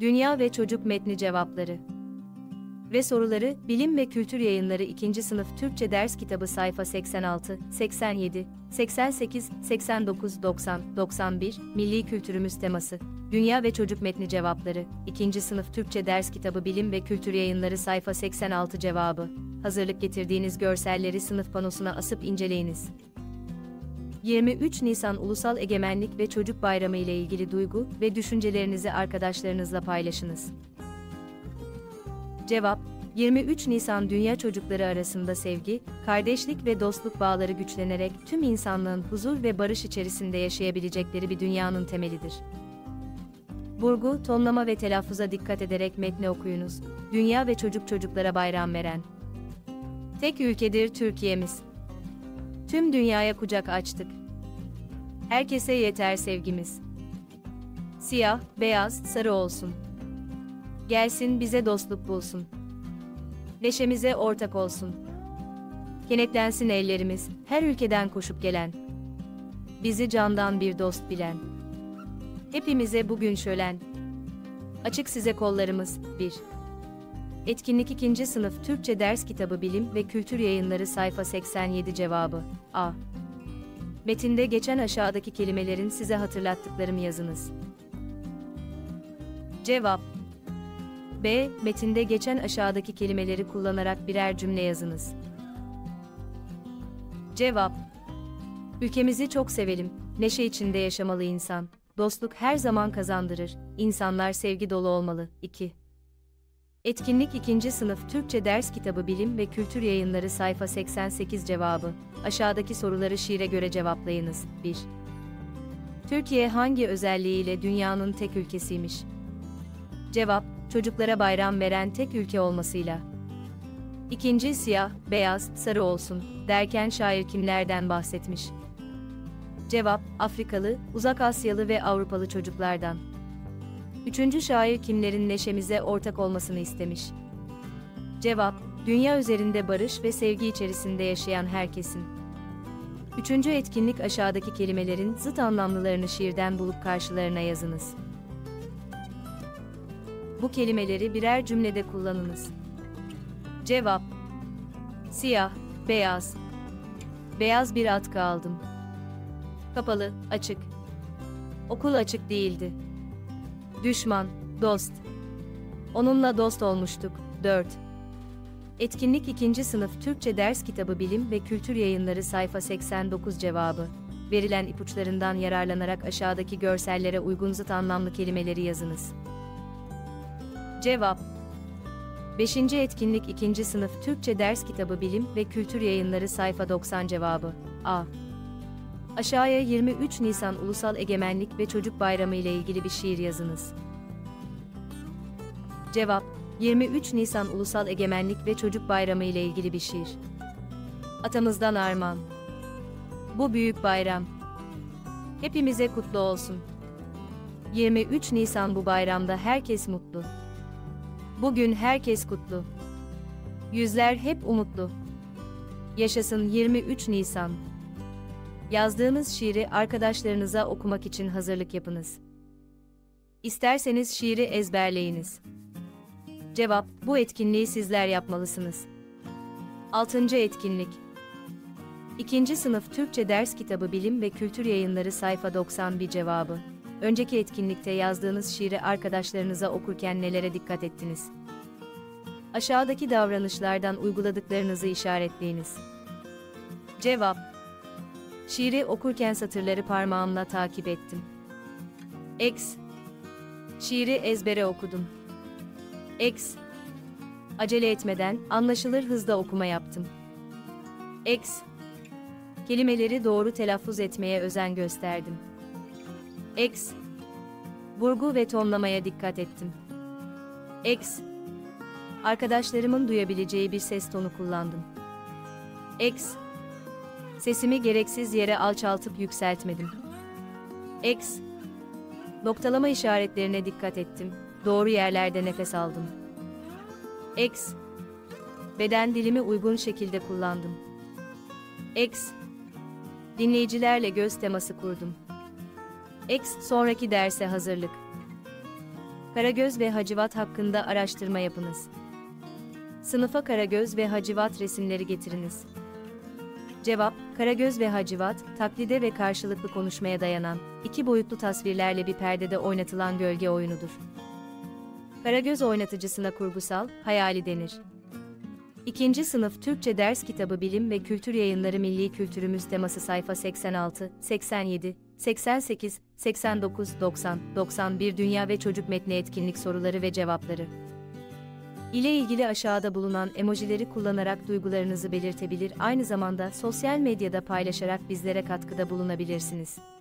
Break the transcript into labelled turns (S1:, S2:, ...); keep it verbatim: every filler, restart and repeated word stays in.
S1: Dünya ve Çocuk Metni Cevapları ve Soruları, Bilim ve Kültür Yayınları ikinci Sınıf Türkçe Ders Kitabı sayfa seksen altı, seksen yedi, seksen sekiz, seksen dokuz, doksan, doksan bir, Milli Kültürümüz teması, Dünya ve Çocuk Metni Cevapları, ikinci Sınıf Türkçe Ders Kitabı Bilim ve Kültür Yayınları sayfa seksen altı cevabı, hazırlık getirdiğiniz görselleri sınıf panosuna asıp inceleyiniz. yirmi üç Nisan Ulusal Egemenlik ve Çocuk Bayramı ile ilgili duygu ve düşüncelerinizi arkadaşlarınızla paylaşınız. Cevap: yirmi üç Nisan Dünya çocukları arasında sevgi, kardeşlik ve dostluk bağları güçlenerek tüm insanlığın huzur ve barış içerisinde yaşayabilecekleri bir dünyanın temelidir. Vurgu, tonlama ve telaffuza dikkat ederek metni okuyunuz. Dünya ve çocuk çocuklara bayram veren tek ülkedir Türkiye'miz. Tüm dünyaya kucak açtık. Herkese yeter sevgimiz. Siyah, beyaz, sarı olsun. Gelsin bize dostluk bulsun. Neşemize ortak olsun. Kenetlensin ellerimiz, her ülkeden koşup gelen. Bizi candan bir dost bilen. Hepimize bugün şölen. Açık size kollarımız. bir. Etkinlik ikinci Sınıf Türkçe Ders Kitabı Bilim ve Kültür Yayınları sayfa seksen yedi cevabı. A. Metinde geçen aşağıdaki kelimelerin size hatırlattıklarımı yazınız. Cevap: B. Metinde geçen aşağıdaki kelimeleri kullanarak birer cümle yazınız. Cevap: Ülkemizi çok sevelim, neşe içinde yaşamalı insan, dostluk her zaman kazandırır, insanlar sevgi dolu olmalı. iki. Etkinlik ikinci Sınıf Türkçe Ders Kitabı Bilim ve Kültür Yayınları sayfa seksen sekiz cevabı, aşağıdaki soruları şiire göre cevaplayınız. bir. Türkiye hangi özelliğiyle dünyanın tek ülkesiymiş? Cevap: Çocuklara bayram veren tek ülke olmasıyla. İkinci Siyah, beyaz, sarı olsun derken şair kimlerden bahsetmiş? Cevap: Afrikalı, Uzak Asyalı ve Avrupalı çocuklardan. Üçüncü şair kimlerin neşemize ortak olmasını istemiş? Cevap: Dünya üzerinde barış ve sevgi içerisinde yaşayan herkesin. Üçüncü etkinlik aşağıdaki kelimelerin zıt anlamlılarını şiirden bulup karşılarına yazınız. Bu kelimeleri birer cümlede kullanınız. Cevap: Siyah, beyaz. Beyaz bir atkı aldım. Kapalı, açık. Okul açık değildi. Düşman, dost. Onunla dost olmuştuk. dört. Etkinlik ikinci Sınıf Türkçe Ders Kitabı Bilim ve Kültür Yayınları sayfa seksen dokuz cevabı. Verilen ipuçlarından yararlanarak aşağıdaki görsellere uygun zıt anlamlı kelimeleri yazınız. Cevap: beşinci Etkinlik ikinci Sınıf Türkçe Ders Kitabı Bilim ve Kültür Yayınları sayfa doksan cevabı. A. Aşağıya yirmi üç Nisan Ulusal Egemenlik ve Çocuk Bayramı ile ilgili bir şiir yazınız. Cevap: yirmi üç Nisan Ulusal Egemenlik ve Çocuk Bayramı ile ilgili bir şiir. Atamızdan armağan. Bu büyük bayram hepimize kutlu olsun. yirmi üç Nisan bu bayramda herkes mutlu. Bugün herkes kutlu. Yüzler hep umutlu. Yaşasın yirmi üç Nisan. Yazdığınız şiiri arkadaşlarınıza okumak için hazırlık yapınız. İsterseniz şiiri ezberleyiniz. Cevap: Bu etkinliği sizler yapmalısınız. altıncı Etkinlik ikinci Sınıf Türkçe Ders Kitabı Bilim ve Kültür Yayınları sayfa doksan bir cevabı. Önceki etkinlikte yazdığınız şiiri arkadaşlarınıza okurken nelere dikkat ettiniz? Aşağıdaki davranışlardan uyguladıklarınızı işaretleyiniz. Cevap: Şiiri okurken satırları parmağımla takip ettim. X. Şiiri ezbere okudum. X. Acele etmeden, anlaşılır hızda okuma yaptım. X. Kelimeleri doğru telaffuz etmeye özen gösterdim. X. Vurgu ve tonlamaya dikkat ettim. X. Arkadaşlarımın duyabileceği bir ses tonu kullandım. X. Sesimi gereksiz yere alçaltıp yükseltmedim. X. Noktalama işaretlerine dikkat ettim. Doğru yerlerde nefes aldım. X. Beden dilimi uygun şekilde kullandım. X. Dinleyicilerle göz teması kurdum. X. Sonraki derse hazırlık. Karagöz ve Hacivat hakkında araştırma yapınız. Sınıfa Karagöz ve Hacivat resimleri getiriniz. Cevap: Karagöz ve Hacivat, taklide ve karşılıklı konuşmaya dayanan, iki boyutlu tasvirlerle bir perdede oynatılan gölge oyunudur. Karagöz oynatıcısına kurgusal, hayali denir. İkinci sınıf Türkçe ders kitabı Bilim ve Kültür Yayınları Milli Kültürümüz teması sayfa seksen altı, seksen yedi, seksen sekiz, seksen dokuz, doksan, doksan bir Dünya ve Çocuk Metni Etkinlik soruları ve cevapları ile ilgili aşağıda bulunan emojileri kullanarak duygularınızı belirtebilir, aynı zamanda sosyal medyada paylaşarak bizlere katkıda bulunabilirsiniz.